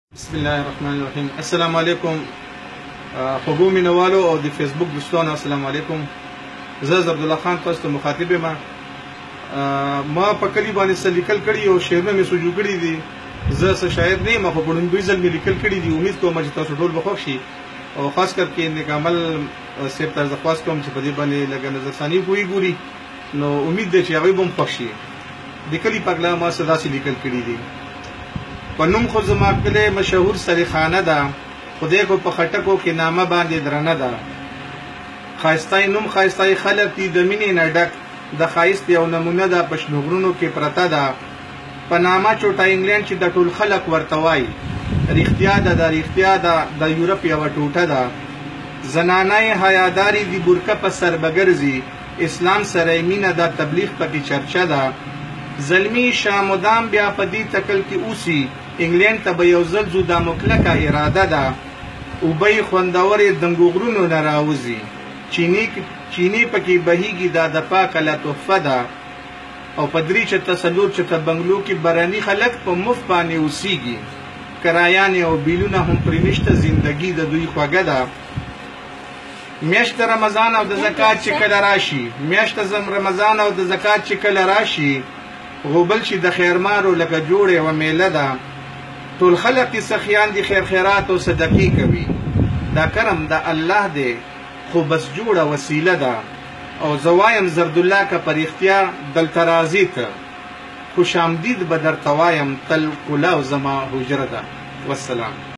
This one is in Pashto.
بسم الله الرحمن الرحیم. السلام علیکم خوږو مینوالو او د فیسبوک دوستانو، السلام علیکم. زه عبدالله خان تاسو ته مخاطب یم. ما په کلی باندې څه لیکل کړي او شعرونه مې سوجو کړي دي. زه څه شاعر نه یم، په پړوندوی ځل مې لیکل کړي دي. امید کوم چې تاسو ټول به خوښ شي او خاص کر کې نیک عمل سیب طرز خواست کوم چې په دې باندې لږه نظرثاني کوي ګوري، نو امید دی چې هغوی به هم خوښ شي. د کلي پګلا ما څه داسې لیکل کړي دي. په نوم خو زما کلی مشهور سریخانه ده، خدای کو په خټکو کې نامه باندې درنه ده. ښایستی نوم ښایستی خلک دي، د مینې نه ډک د ښایست یو نمونه ده، په شنو غرونو کې پرته ده. په نامه چوټه انګلینډ چې د ټول خلک ورته وایي، رښتیا ده د رښتیا ده د یورپ یوه ټوټه ده. زنانه حیادارې دي بورکه په سر به ګرځي، اسلام سره مینه ده تبلیغ پکې چرچه ده. زلمی شامدام بیا په دې تکل کې اوسي، انګلینډ ته به یو ځل ځو دا مکلکه اراده ده. اوبه یې خوندورې دنګو غرونو نه راوځي، چینی پکې بهیږي دا د پاکه له تحفه ده. او په درې چته څلور چته بنګلو کې برني خلک په مفت باندې اوسیږي، کرایانې او بیلونه هم پرې نشته، زندګي د دوی خوږه ده. میاشت رمضان او د زکات چې کله راشي، میاشت رمضان او د زکات چې کله راشي، غوبل شي د خیرمارو لکه جوړې و میله ده. ټول خلق دي سخیان دي، خیر خیرات او صدقې کوي، دا کرم د الله دی خو بس جوړه وسیله ده. او زه وایم زردالله که په رښتیا دلته راځې ته، خوش آمدید به درته وایم، تل کلاو زما حجره ده. والسلام.